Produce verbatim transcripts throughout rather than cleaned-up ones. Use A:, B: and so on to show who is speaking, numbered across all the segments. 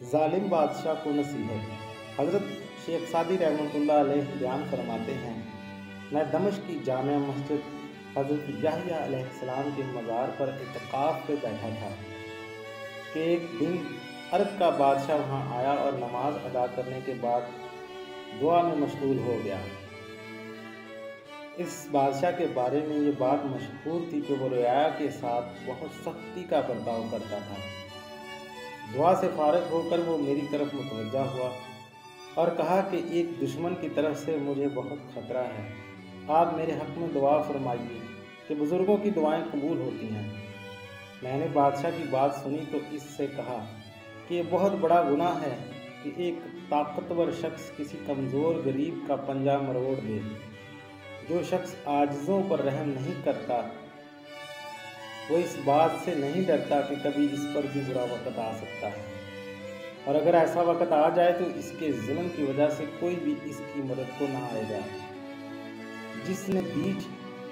A: जालिम बादशाह को नसीहत। हज़रत शेख सादी रहमतुल्लाह अलैह बयान फरमाते हैं, मैं दमिश्क की जामिया मस्जिद हज़रत याहया अलैहिस्सलाम के मज़ार पर इत्तिकाफ़ पे बैठा था कि एक दिन अरब का बादशाह वहाँ आया और नमाज अदा करने के बाद दुआ में मशगूल हो गया। इस बादशाह के बारे में ये बात मशहूर थी कि वो रियाया के साथ बहुत सख्ती का बर्ताव करता था। दुआ से फारग होकर वो मेरी तरफ मुतवज्जा हुआ और कहा कि एक दुश्मन की तरफ से मुझे बहुत ख़तरा है, आप मेरे हक़ में दुआ फरमाइए कि बुज़ुर्गों की दुआएं कबूल होती हैं। मैंने बादशाह की बात सुनी तो इससे कहा कि ये बहुत बड़ा गुनाह है कि एक ताकतवर शख्स किसी कमज़ोर गरीब का पंजा मरोड़ दे। जो शख्स आजिज़ों पर रहम नहीं करता वो इस बात से नहीं डरता कि कभी इस पर भी बुरा वक़्त आ सकता है, और अगर ऐसा वक़्त आ जाए तो इसके जुल्म की वजह से कोई भी इसकी मदद को ना आएगा। जिसने बीज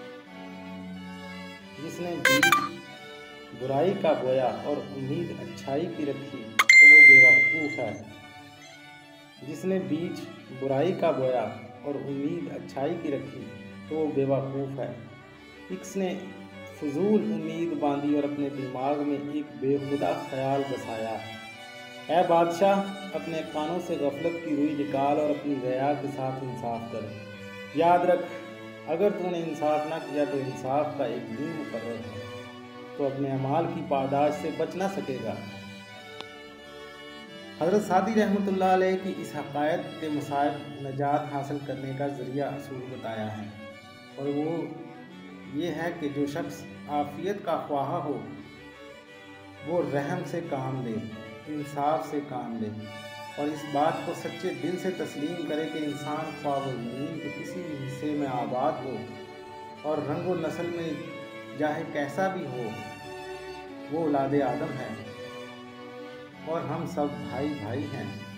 A: जिसने बीज बुराई का बोया और उम्मीद अच्छाई की रखी तो वो बेवकूफ़ है। जिसने बीज बुराई का बोया और उम्मीद अच्छाई की रखी तो वो बेवकूफ़ है। इसने फजूल उम्मीद बांधी और अपने दिमाग में एक बेहुदा ख्याल बसाया। ऐ बादशाह, अपने कानों से गफलत की रुई निकाल और अपनी रया के साथ इंसाफ कर। याद रख, अगर तूने इंसाफ ना किया तो इंसाफ का एक दिन मुकर्रर है, तो अपने अमाल की पादाश से बच ना सकेगा। हज़रत सादी रहमतुल्लाह अलैह की इस हक़ायक़ के मुसाइब नजात हासिल करने का ज़रिया असूल बताया है, और वो ये है कि जो शख्स आफ़ियत का ख्वाहा हो वो रहम से काम ले, इंसाफ से काम ले, और इस बात को सच्चे दिल से तस्लीम करे कि इंसान ख्वाह वो ज़मीन के किसी भी हिस्से में आबाद हो और रंग व नस्ल में चाहे कैसा भी हो, वो औलाद आदम है और हम सब भाई भाई हैं।